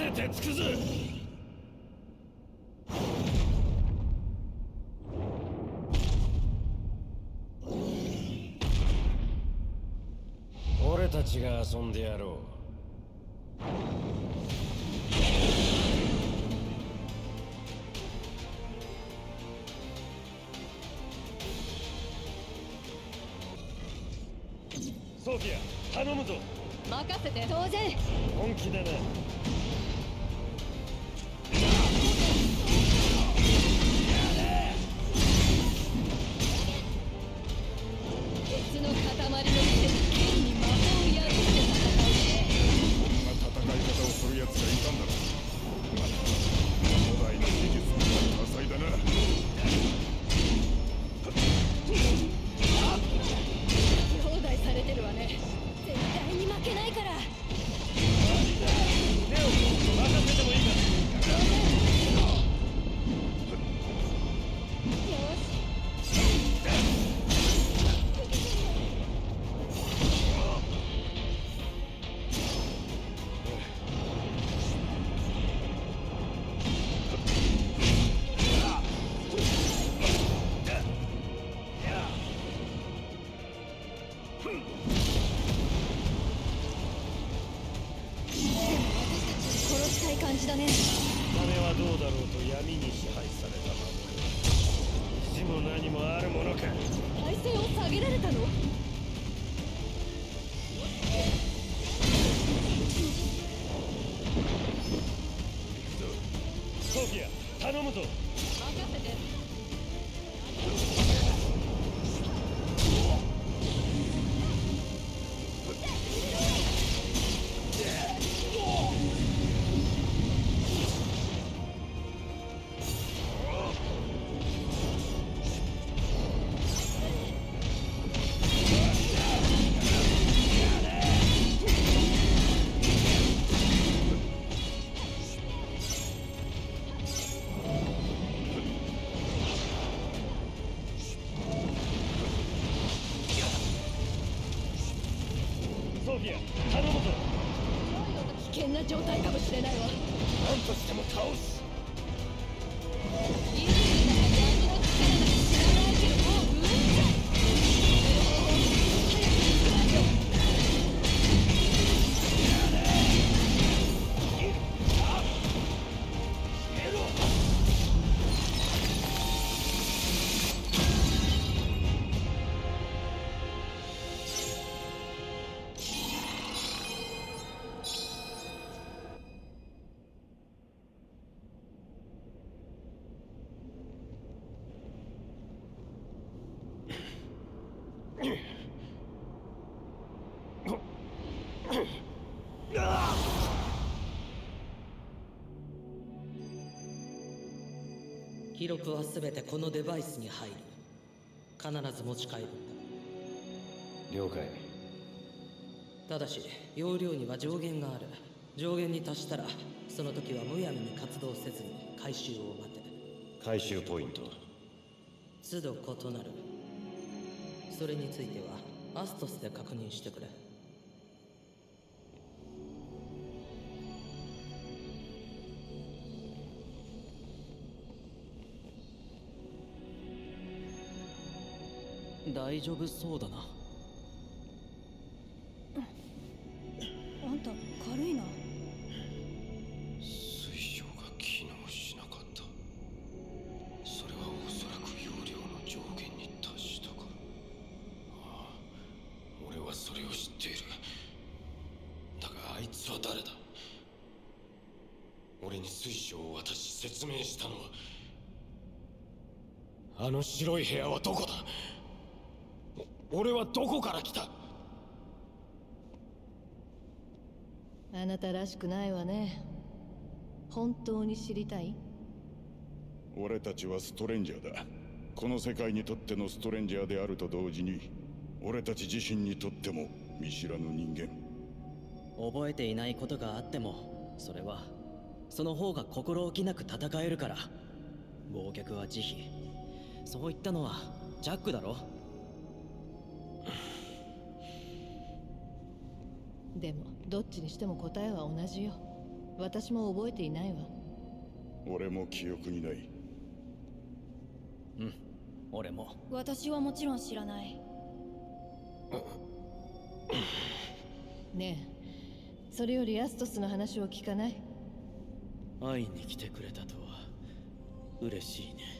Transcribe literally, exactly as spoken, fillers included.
めてつくぜ。俺たちが遊んでやろう。ソフィア、頼むぞ。 任せて。当然。 本気だな。 鉄の塊のくせに剣に魔法をやるって戦うね。 こんな戦い方をする奴がいたんだろう。まあ、古代の技術も多彩だな。 兄弟されてるわね。絶対に負けないから。 レオ、任せてもいいか。 殺したい感じだね。 金はどうだろうと闇に支配されたまま。意地も何もあるものか。 体勢を下げられたの？ ソフィア、頼むぞ。 任せて。 ソフィア、頼むぞ。 危険な状態かもしれないわ。 何としても倒す。 イズムなら闇の力なんて知らないけど、もううんざい。早く行きましょう。 記録は全てこのデバイスに入る。必ず持ち帰るんだ。 了解。 ただし容量には上限がある。上限に達したらその時はむやみに活動せずに回収を待て。 回収ポイント都度異なる。それについてはアストスで確認してくれ。 大丈夫そうだな。 あんた軽いな。 水晶が機能しなかった。それはおそらく容量の上限に達したから。ああ、俺はそれを知っている。だがあいつは誰だ。俺に水晶を渡し説明したのは。あの白い部屋はどこだ。俺はどこから来た。 あなたらしくないわね。本当に知りたい？ 俺たちはストレンジャーだ。この世界にとってのストレンジャーであると同時に、俺たち自身にとっても見知らぬ人間。 覚えていないことがあっても、それはその方が心置きなく戦えるから。忘却は慈悲。そう言ったのはジャックだろ。 でもどっちにしても答えは同じよ。 私も覚えていないわ。 俺も記憶にない。 うん、俺も。 私はもちろん知らない。 ねえ、それよりアストスの話を聞かない？ 会いに来てくれたとは嬉しいね。